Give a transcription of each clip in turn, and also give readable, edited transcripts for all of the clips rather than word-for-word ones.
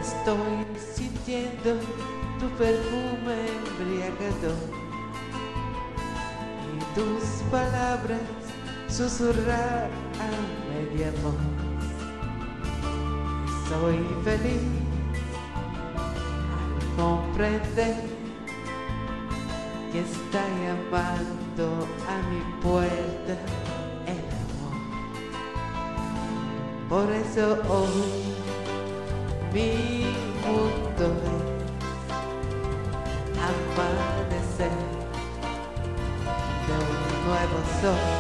estoy sintiendo tu perfume embriagador y tus palabras susurrar a media voz. Soy feliz al comprender que está llamando a mi puerta el amor. Por eso hoy mi mundo es amanecer de un nuevo sol.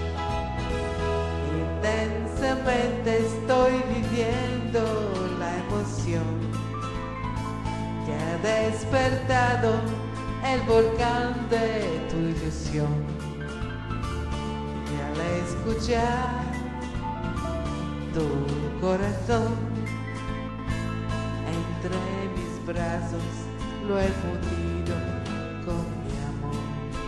Intensamente estoy viviendo la emoción que ha despertado el volcán de tu ilusión. Y al escuchar tu corazón entre mis brazos lo he fundido con mi amor.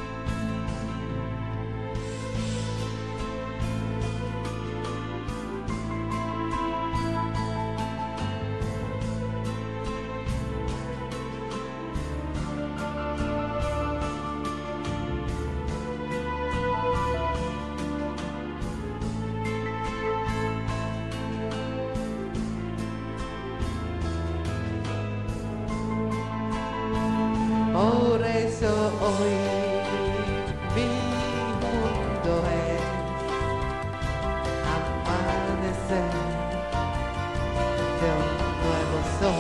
Por eso hoy mi mundo es amanecer de un nuevo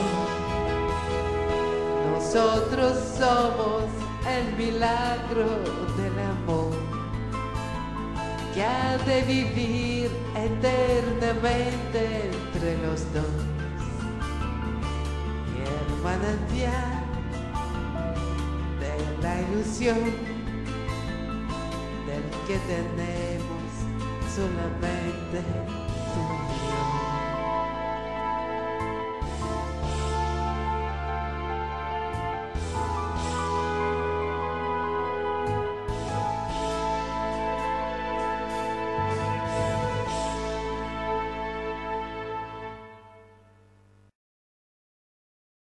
sol. Nosotros somos el milagro del amor que ha de vivir eternamente entre los dos. Y el manantial la ilusión del que tenemos solamente tú y yo.